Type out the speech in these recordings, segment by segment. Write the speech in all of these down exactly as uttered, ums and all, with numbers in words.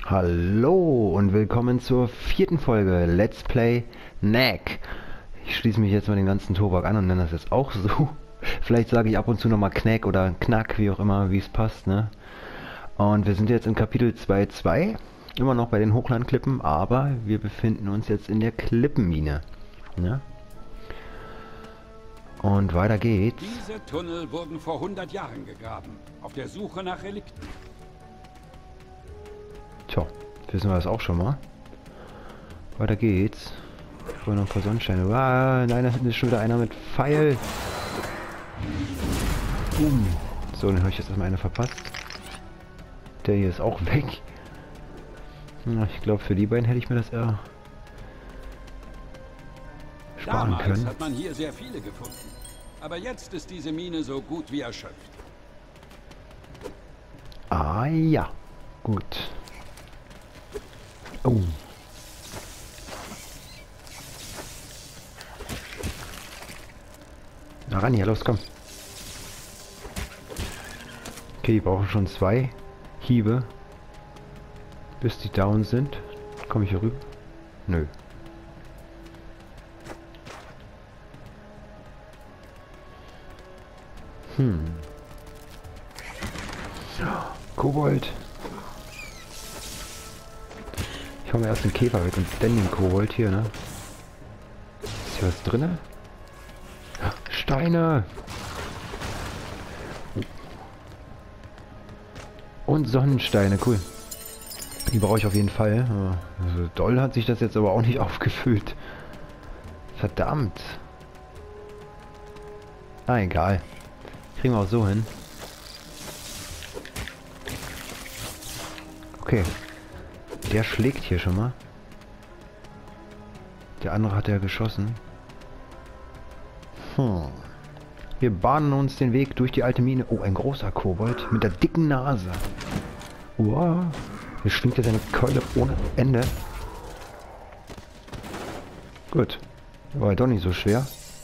Hallo und willkommen zur vierten Folge Let's Play Knack. Ich schließe mich jetzt mal den ganzen Tobak an und nenne das jetzt auch so. Vielleicht sage ich ab und zu nochmal Knack oder Knack, wie auch immer, wie es passt, ne? Und wir sind jetzt in Kapitel zwei Punkt zwei, immer noch bei den Hochlandklippen, aber wir befinden uns jetzt in der Klippenmine, ne? Und weiter geht's. Diese Tunnel wurden vor hundert Jahren gegraben, auf der Suche nach Relikten. Tja, wissen wir das auch schon mal. Weiter geht's. Vorher noch ein paar Sonnensteine. Ah, nein, da hinten ist schon wieder einer mit Pfeil. Boom. So, dann habe ich jetzt erstmal eine verpasst. Der hier ist auch weg. Na, ich glaube, für die beiden hätte ich mir das eher sparen Damals können. hat man hier sehr viele gefunden. Aber jetzt ist diese Mine so gut wie erschöpft. Ah ja, gut. Oh. Na ran hier, los, komm. Okay, die brauchen schon zwei Hiebe, bis die down sind. Komme ich hier rüber? Nö. Hm. Kobold. Ich hau mir erst den Käfer weg und dann den Kobold hier, ne? Ist hier was drinne? Steine! Und Sonnensteine, cool. Die brauche ich auf jeden Fall. Also doll hat sich das jetzt aber auch nicht aufgefüllt. Verdammt. Ah, egal. Kriegen wir auch so hin. Okay. Der schlägt hier schon mal. Der andere hat ja geschossen. Hm. Wir bahnen uns den Weg durch die alte Mine. Oh, ein großer Kobold mit der dicken Nase. Wow. Hier schwingt er seine Keule ohne Ende. Gut. War doch nicht so schwer.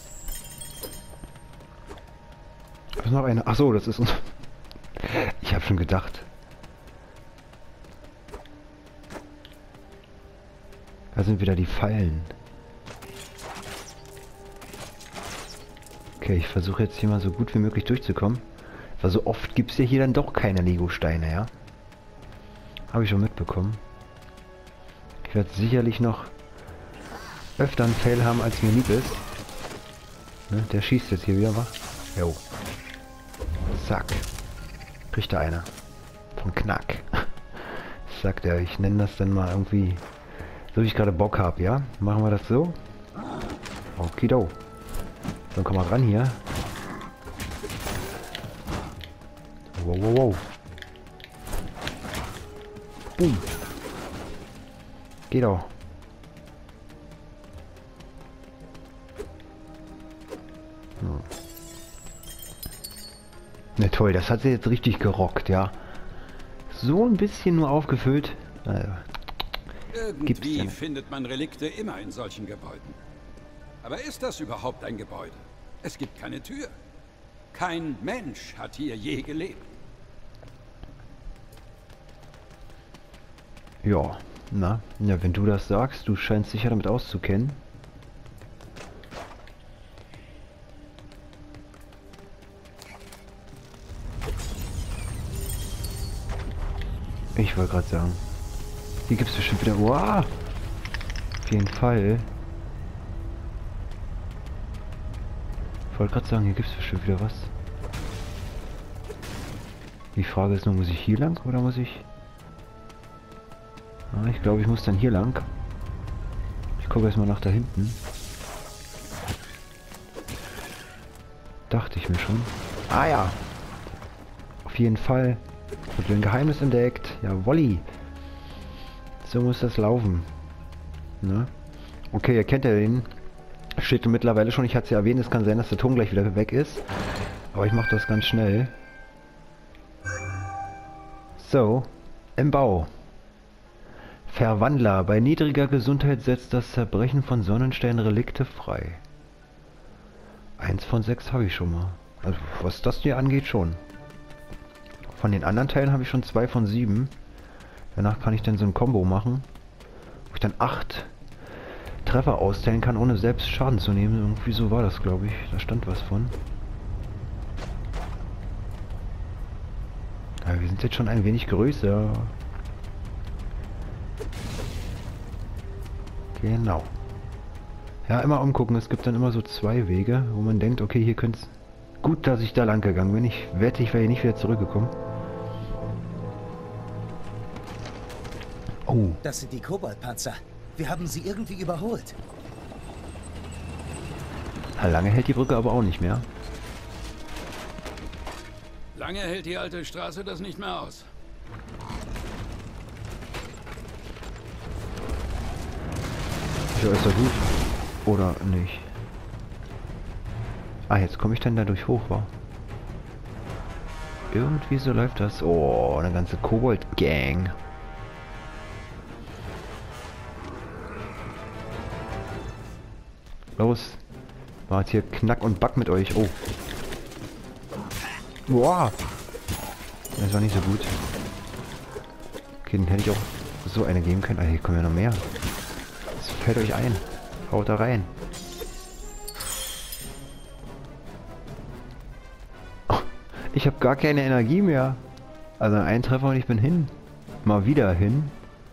Da ist noch eine. Ach so, das ist uns. Ich habe schon gedacht. Da sind wieder die Fallen. Okay, ich versuche jetzt hier mal so gut wie möglich durchzukommen. Weil so oft gibt es ja hier dann doch keine Lego-Steine, ja? Habe ich schon mitbekommen. Ich werde sicherlich noch öfter einen Fail haben, als mir lieb ist. Ne, der schießt jetzt hier wieder, wa? Jo. Zack. Kriegt da einer. Von Knack. Sagt er, ich nenne das dann mal irgendwie... So wie ich gerade Bock habe, ja? Machen wir das so? Okido. Dann komm mal ran hier. Wow, wow, wow. Boom. Geht auch. Hm. Na toll, das hat sie jetzt richtig gerockt, ja. So ein bisschen nur aufgefüllt. Naja. Irgendwie findet man Relikte immer in solchen Gebäuden. Aber ist das überhaupt ein Gebäude? Es gibt keine Tür. Kein Mensch hat hier je gelebt. Ja, na, ja, wenn du das sagst, du scheinst sicher damit auszukennen. Ich wollte gerade sagen. Hier gibt es bestimmt wieder... Wow! Auf jeden Fall. Ich wollte gerade sagen, hier gibt es bestimmt wieder was. Die Frage ist nur, muss ich hier lang oder muss ich... Ah, ich glaube, ich muss dann hier lang. Ich gucke erstmal nach da hinten. Dachte ich mir schon. Ah ja! Auf jeden Fall. Wird ein Geheimnis entdeckt. Ja, Wolli. So muss das laufen. Ne? Okay, ihr kennt ja den. Steht mittlerweile schon, ich hatte es ja erwähnt, es kann sein, dass der Ton gleich wieder weg ist. Aber ich mache das ganz schnell. So, im Bau. Verwandler. Bei niedriger Gesundheit setzt das Zerbrechen von Sonnensteinen Relikte frei. Eins von sechs habe ich schon mal. Also was das hier angeht schon. Von den anderen Teilen habe ich schon zwei von sieben. Danach kann ich dann so ein Combo machen, wo ich dann acht Treffer austeilen kann, ohne selbst Schaden zu nehmen. Irgendwie so war das, glaube ich. Da stand was von. Ja, wir sind jetzt schon ein wenig größer. Genau. Ja, immer umgucken. Es gibt dann immer so zwei Wege, wo man denkt, okay, hier könnte es... Gut, dass ich da lang gegangen bin. Ich wette, ich wäre hier nicht wieder zurückgekommen. Oh. Das sind die Koboldpanzer. Wir haben sie irgendwie überholt. Na, lange hält die Brücke aber auch nicht mehr. Lange hält die alte Straße das nicht mehr aus. Ja, ist doch gut. Oder nicht? Ah, jetzt komme ich dann dadurch hoch, wa? Irgendwie so läuft das. Oh, eine ganze Kobold-Gang. Los. War jetzt hier Knack und Back mit euch. Oh. Boah. Das war nicht so gut. Okay, dann hätte ich auch so eine geben können. Ah, hier kommen ja noch mehr. Das fällt euch ein. Haut da rein. Oh, ich habe gar keine Energie mehr. Also ein Treffer und ich bin hin. Mal wieder hin.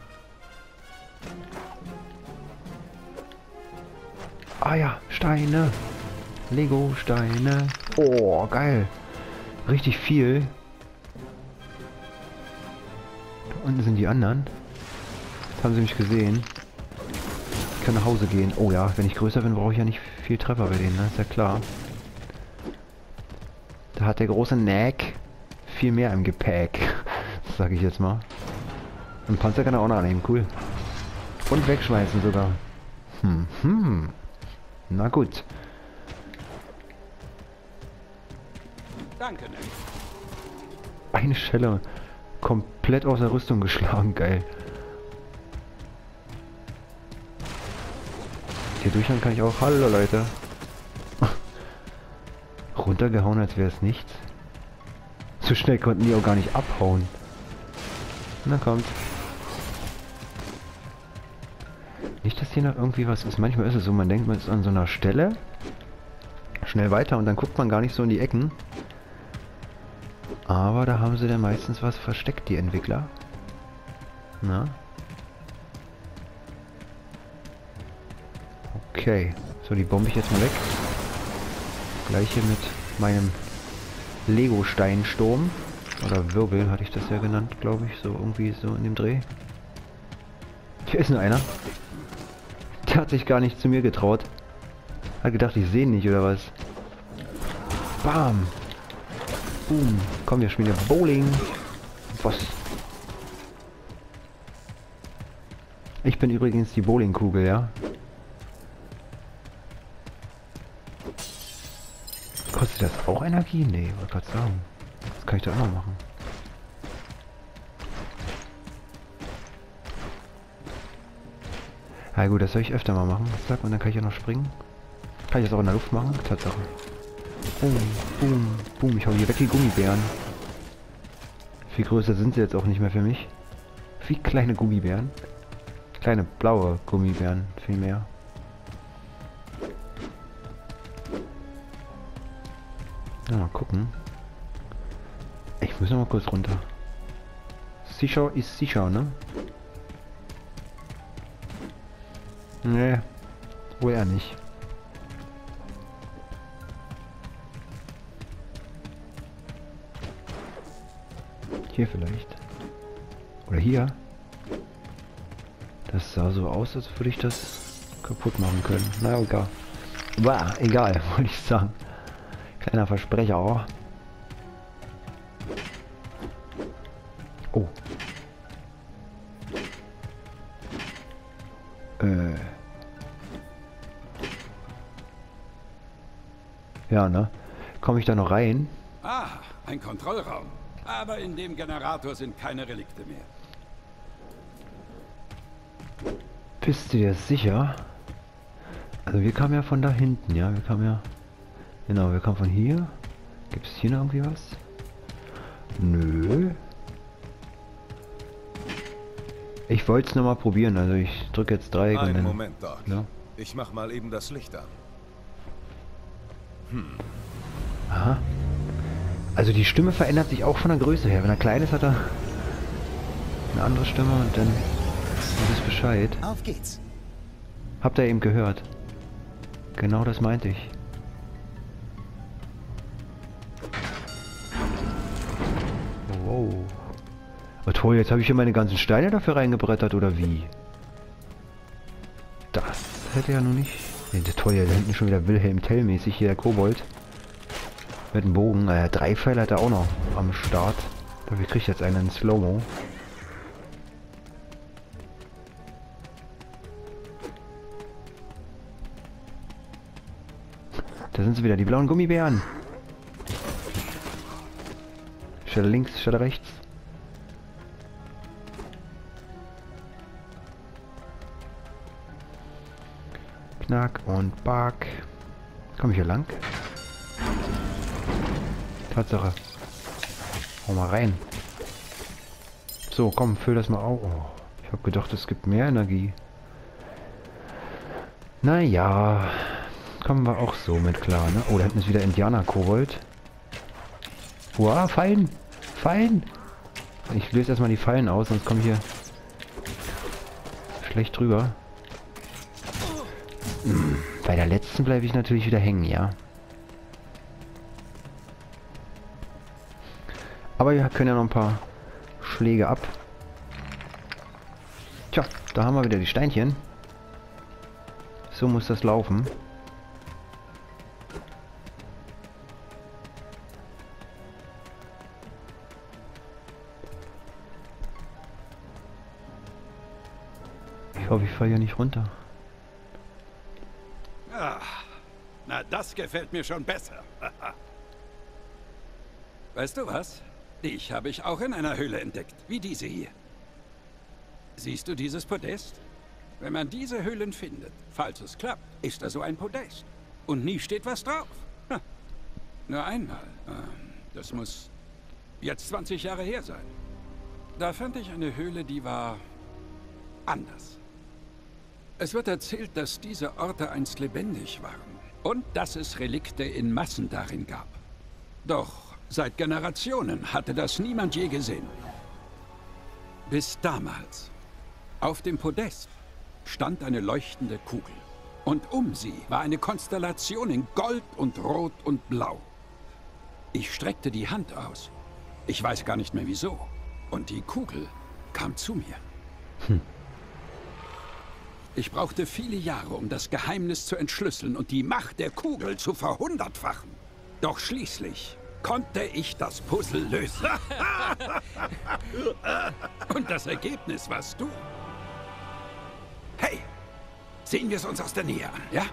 Ah ja, Steine. Lego-Steine. Oh, geil. Richtig viel. Da unten sind die anderen. Jetzt haben sie mich gesehen. Ich kann nach Hause gehen. Oh ja, wenn ich größer bin, brauche ich ja nicht viel Treffer bei denen, ne? Ist ja klar. Da hat der große Nack viel mehr im Gepäck. Das sage ich jetzt mal. Und Panzer kann er auch noch annehmen, cool. Und wegschmeißen sogar. Hm, hm. Na gut. Danke, Nick. Eine Schelle komplett aus der Rüstung geschlagen, geil. Hier durchhauen kann ich auch. Hallo Leute. Runtergehauen, als wäre es nichts. So schnell konnten die auch gar nicht abhauen. Na kommt. Nicht, dass hier noch irgendwie was ist. Manchmal ist es so, man denkt, man ist an so einer Stelle. Schnell weiter und dann guckt man gar nicht so in die Ecken. Aber da haben sie dann meistens was versteckt, die Entwickler. Na? Okay. So, die bombe ich jetzt mal weg. Gleiche mit meinem Lego-Steinsturm. Oder Wirbel hatte ich das ja genannt, glaube ich. So irgendwie so in dem Dreh. Hier ist nur einer. Der hat sich gar nicht zu mir getraut. Hat gedacht, ich sehe ihn nicht, oder was? Bam! Boom! Komm, wir spielen ja Bowling! Was? Ich bin übrigens die Bowlingkugel, ja? Kostet das auch Energie? Nee, wollte gerade sagen. Das kann ich da auch noch machen. Ja gut, das soll ich öfter mal machen. Zack, und dann kann ich ja noch springen. Kann ich das auch in der Luft machen? Tatsache. Boom, boom, boom. Ich hau hier weg die Gummibären. Viel größer sind sie jetzt auch nicht mehr für mich. Wie kleine Gummibären. Kleine blaue Gummibären, viel mehr. Ja, mal gucken. Ich muss noch mal kurz runter. Sicher ist sicher, ne? Nee, wohl eher nicht. Hier vielleicht. Oder hier. Das sah so aus, als würde ich das kaputt machen können. Na egal. Bah, egal, wollte ich sagen. Kleiner Versprecher. Oh. Äh. Ja, ne? Komme ich da noch rein? Ah, ein Kontrollraum. Aber in dem Generator sind keine Relikte mehr. Bist du dir sicher? Also wir kamen ja von da hinten, ja? Wir kamen ja... Genau, wir kamen von hier. Gibt es hier noch irgendwie was? Nö. Ich wollte es nochmal probieren, also ich drücke jetzt Dreieck und Einen dann... Moment, Doc. Ja. Ich mach mal eben das Licht an. Hm. Aha. Also die Stimme verändert sich auch von der Größe her. Wenn er klein ist, hat er eine andere Stimme und dann ist es Bescheid. Auf geht's. Habt ihr eben gehört? Genau das meinte ich. Wow. Oh toll, jetzt habe ich hier meine ganzen Steine dafür reingebrettert, oder wie? Das hätte ja noch nicht... Nee, toll, da hinten schon wieder Wilhelm Tell-mäßig, hier der Kobold. Mit dem Bogen. Äh, drei Pfeile hat er auch noch am Start. Dafür kriege ich jetzt einen in Slow-Mo. Da sind sie wieder, die blauen Gummibären. Stelle links, Stelle rechts. Knack und Bark. Komme ich hier lang? Tatsache. Hau mal rein. So, komm, füll das mal auf. Oh, ich habe gedacht, es gibt mehr Energie. Naja, kommen wir auch so mit klar, ne? Oh, da hinten ist wieder Indianer-Kobold. Wow, Fallen! Fallen! Ich löse erstmal die Fallen aus, sonst komme ich hier schlecht drüber. Hm, bei der letzten bleibe ich natürlich wieder hängen, ja. Aber wir können ja noch ein paar Schläge ab. Tja, da haben wir wieder die Steinchen. So muss das laufen. Ich hoffe, ich falle hier nicht runter. Ach, na, das gefällt mir schon besser. Weißt du was? Dich habe ich auch in einer Höhle entdeckt, wie diese hier. Siehst du dieses Podest? Wenn man diese Höhlen findet, falls es klappt, ist da so ein Podest. Und nie steht was drauf. Ha. Nur einmal. Das muss jetzt zwanzig Jahre her sein. Da fand ich eine Höhle, die war anders. Es wird erzählt, dass diese Orte einst lebendig waren. Und dass es Relikte in Massen darin gab. Doch seit Generationen hatte das niemand je gesehen. Bis damals. Auf dem Podest stand eine leuchtende Kugel. Und um sie war eine Konstellation in Gold und Rot und Blau. Ich streckte die Hand aus. Ich weiß gar nicht mehr wieso. Und die Kugel kam zu mir. Hm. Ich brauchte viele Jahre, um das Geheimnis zu entschlüsseln und die Macht der Kugel zu verhundertfachen. Doch schließlich konnte ich das Puzzle lösen. Und das Ergebnis warst du. Hey, sehen wir es uns aus der Nähe an, ja?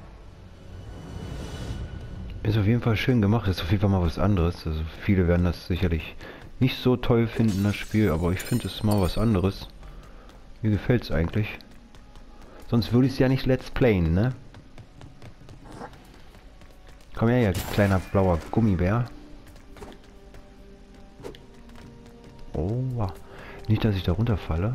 Ist auf jeden Fall schön gemacht, ist auf jeden Fall mal was anderes. Also viele werden das sicherlich nicht so toll finden, das Spiel, aber ich finde es mal was anderes. Mir gefällt es eigentlich. Sonst würde ich es ja nicht let's playen, ne? Komm her, ja, kleiner blauer Gummibär. Oh, wow. Nicht, dass ich da runterfalle.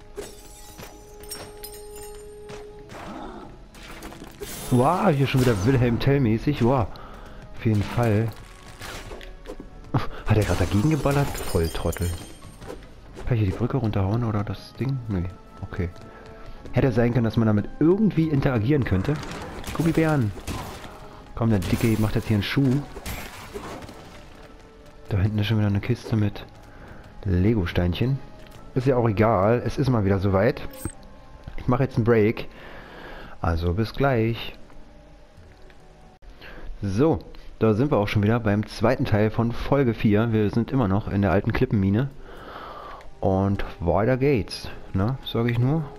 Wow, hier schon wieder Wilhelm Tell-mäßig. Wow, auf jeden Fall. Oh, hat er gerade dagegen geballert? Voll Trottel. Kann ich hier die Brücke runterhauen oder das Ding? Nee, okay. Hätte sein können, dass man damit irgendwie interagieren könnte. Gummibären. Komm, der Dicke macht jetzt hier einen Schuh. Da hinten ist schon wieder eine Kiste mit Lego-Steinchen. Ist ja auch egal. Es ist mal wieder soweit. Ich mache jetzt einen Break. Also bis gleich. So, da sind wir auch schon wieder beim zweiten Teil von Folge vier. Wir sind immer noch in der alten Klippenmine. Und weiter geht's. Ne, sage ich nur.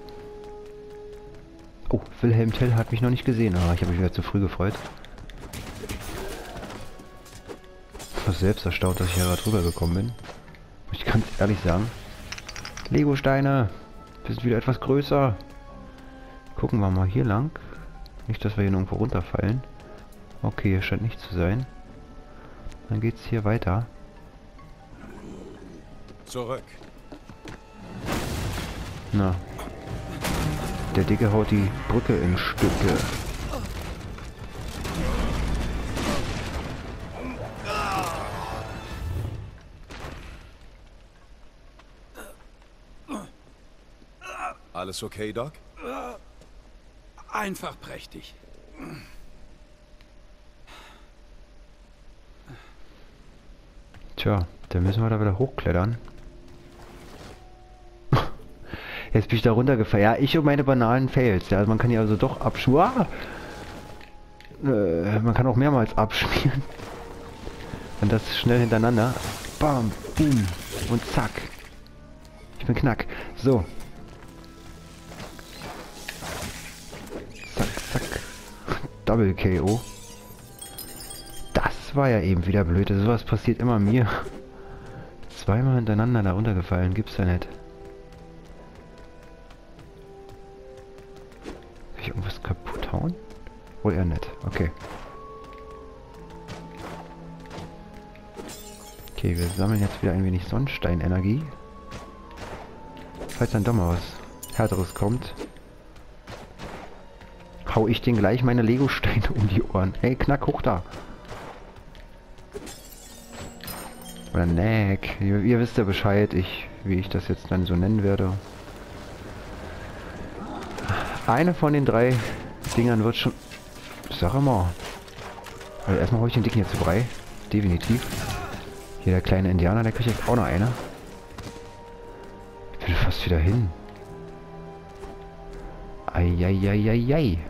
Oh, Wilhelm Tell hat mich noch nicht gesehen. Ah, ich habe mich wieder zu früh gefreut. Ich war selbst erstaunt, dass ich hier gerade drüber gekommen bin. Muss ich ganz ehrlich sagen. Lego-Steine. Wir sind wieder etwas größer. Gucken wir mal hier lang. Nicht, dass wir hier irgendwo runterfallen. Okay, hier scheint nicht zu sein. Dann geht's hier weiter. Zurück. Na. Der Dicke haut die Brücke in Stücke. Alles okay, Doc? Einfach prächtig. Tja, dann müssen wir da wieder hochklettern. Jetzt bin ich da runtergefallen. Ja, ich und meine banalen Fails. Ja, also man kann hier also doch abschwören. Äh, man kann auch mehrmals abschmieren. Und das schnell hintereinander. Bam, boom und zack. Ich bin knack. So. Zack, zack. Double K O. Das war ja eben wieder blöd. Sowas passiert immer mir. Zweimal hintereinander da runtergefallen. Gibt's ja nicht. Kann ich irgendwas kaputt hauen? Wohl eher nicht. Okay. Okay, wir sammeln jetzt wieder ein wenig Sonnensteinenergie. Falls dann doch mal was Härteres kommt, hau ich den gleich meine Lego-Steine um die Ohren. Hey, knack, hoch da! Oder Nack. Ihr, ihr wisst ja Bescheid, ich, wie ich das jetzt dann so nennen werde. Eine von den drei Dingern wird schon... Sag mal. Also erstmal hau ich den Dicken jetzt zu Brei. Definitiv. Hier der kleine Indianer, der kriegt jetzt auch noch eine. Ich will fast wieder hin. Eieieiei.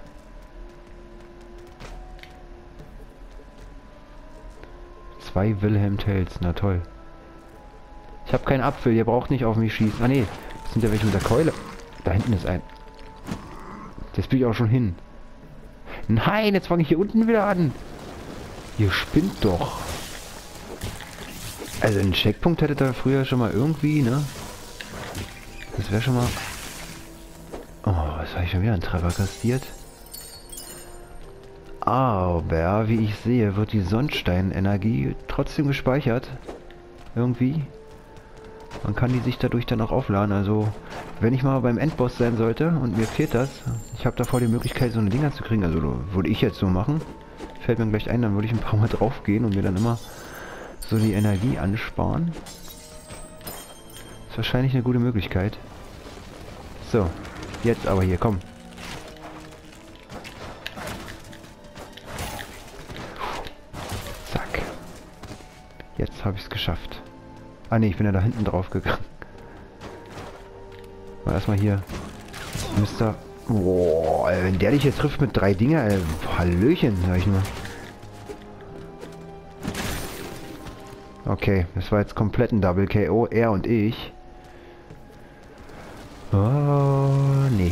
Zwei Wilhelm Tells, na toll. Ich habe keinen Apfel, ihr braucht nicht auf mich schießen. Ah ne, das sind ja welche mit der Keule. Da hinten ist ein. Jetzt bin ich auch schon hin. Nein, jetzt fange ich hier unten wieder an. Ihr spinnt doch. Also einen Checkpunkt hättet ihr früher schon mal irgendwie, ne? Das wäre schon mal... Oh, was habe ich schon wieder einen Treffer kassiert? Aber, wie ich sehe, wird die Sonnensteinenergie trotzdem gespeichert. Irgendwie. Man kann die sich dadurch dann auch aufladen. Also, wenn ich mal beim Endboss sein sollte und mir fehlt das, ich habe davor die Möglichkeit, so eine Dinger zu kriegen. Also, würde ich jetzt so machen. Fällt mir gleich ein, dann würde ich ein paar Mal drauf gehen und mir dann immer so die Energie ansparen. Ist wahrscheinlich eine gute Möglichkeit. So, jetzt aber hier, komm. Zack. Jetzt habe ich es geschafft. Ah ne, ich bin ja da hinten drauf gegangen. Mal erstmal hier. Mister Boah, wenn der dich jetzt trifft mit drei Dinger, ey, Hallöchen, sag ich nur. Okay, das war jetzt komplett ein Double K O, er und ich. Oh, nee.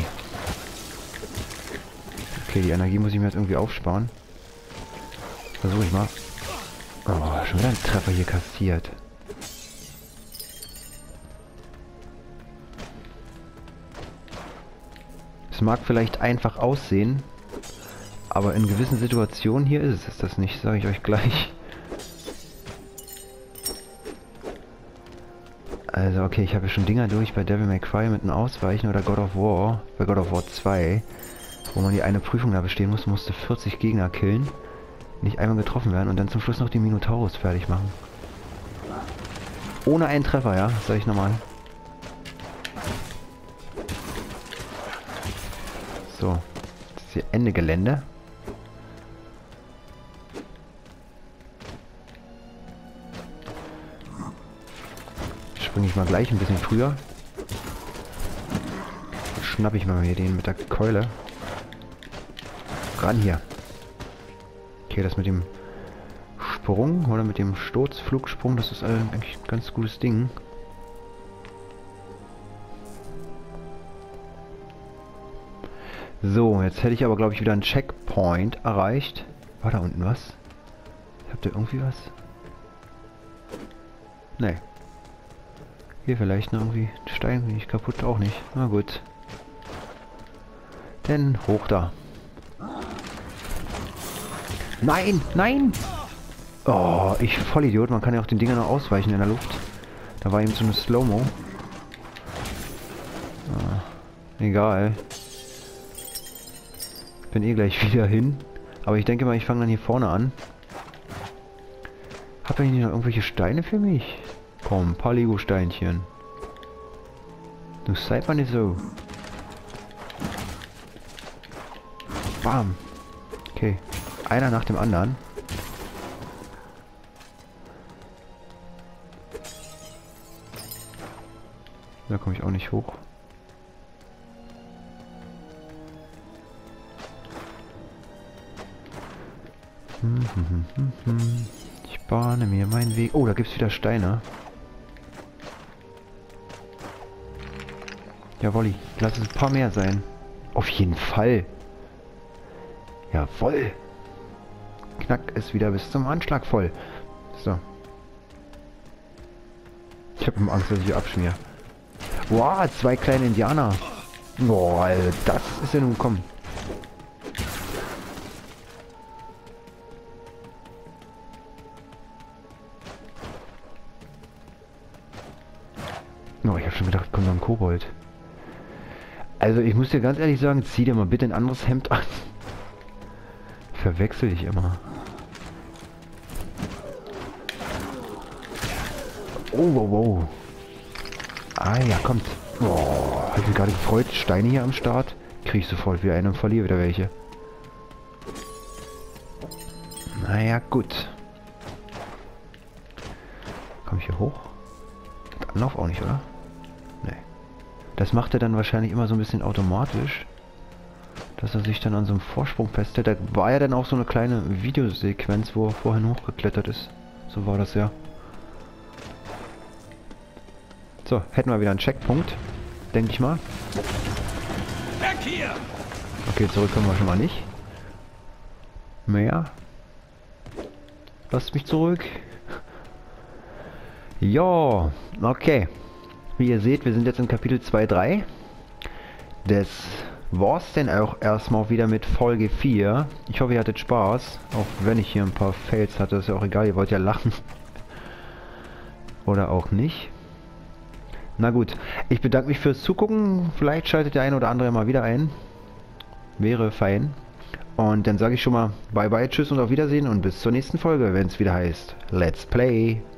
Okay, die Energie muss ich mir jetzt irgendwie aufsparen. Versuche ich mal. Oh, schon wieder ein Treffer hier kassiert. Es mag vielleicht einfach aussehen, aber in gewissen Situationen hier ist es das nicht, sage ich euch gleich. Also okay, ich habe schon Dinger durch bei Devil May Cry mit einem Ausweichen oder God of War, bei God of War zwei, wo man die eine Prüfung da bestehen muss, musste vierzig Gegner killen, nicht einmal getroffen werden und dann zum Schluss noch die Minotaurus fertig machen. Ohne einen Treffer, ja, sag ich nochmal. So, das ist hier Ende Gelände. Springe ich mal gleich ein bisschen früher. Schnapp ich mal hier den mit der Keule. Ran hier. Okay, das mit dem Sprung oder mit dem Sturzflugsprung, das ist eigentlich ein ganz gutes Ding. So, jetzt hätte ich aber, glaube ich, wieder einen Checkpoint erreicht. War da unten was? Habt ihr irgendwie was? Nee. Hier vielleicht noch irgendwie ein Stein, bin ich kaputt, auch nicht. Na gut. Denn hoch da. Nein, nein! Oh, ich Vollidiot. Man kann ja auch den Dinger noch ausweichen in der Luft. Da war eben so eine Slow-Mo. Ah. Egal. Bin eh gleich wieder hin. Aber ich denke mal, ich fange dann hier vorne an. Habt ihr hier noch irgendwelche Steine für mich? Komm, ein paar Lego-Steinchen. Du seid mal nicht so. Bam. Okay. Einer nach dem anderen. Da komme ich auch nicht hoch. Hm, hm, hm, hm, hm. Ich bahne mir meinen Weg. Oh, da gibt es wieder Steine. Jawolli, lass es ein paar mehr sein. Auf jeden Fall. Jawoll. Knack ist wieder bis zum Anschlag voll. So. Ich habe Angst, dass ich hier abschmier. Wow, zwei kleine Indianer. Boah, Alter, das ist ja nun kommen. Oh, ich habe schon gedacht, kommt noch ein Kobold. Also ich muss dir ganz ehrlich sagen, zieh dir mal bitte ein anderes Hemd an. Verwechsel ich immer. Oh, wow, wow. Ah ja, kommt. Oh, hab ich mich gerade gefreut. Steine hier am Start. Krieg ich sofort wieder einen und verliere wieder welche. Naja, gut. Komm ich hier hoch? Mit Anlauf auch nicht, oder? Nee. Das macht er dann wahrscheinlich immer so ein bisschen automatisch. Dass er sich dann an so einem Vorsprung festhält. Da war ja dann auch so eine kleine Videosequenz, wo er vorhin hochgeklettert ist. So war das ja. So, hätten wir wieder einen Checkpunkt. Denke ich mal. Weg hier! Okay, zurück können wir schon mal nicht. Mehr. Lasst mich zurück. Ja, okay. Wie ihr seht, wir sind jetzt in Kapitel zwei Punkt drei. Das war's denn auch erstmal wieder mit Folge vier. Ich hoffe, ihr hattet Spaß. Auch wenn ich hier ein paar Fails hatte, ist ja auch egal. Ihr wollt ja lachen. Oder auch nicht. Na gut, ich bedanke mich fürs Zugucken. Vielleicht schaltet der eine oder andere mal wieder ein. Wäre fein. Und dann sage ich schon mal Bye bye, tschüss und auf Wiedersehen und bis zur nächsten Folge, wenn es wieder heißt Let's Play.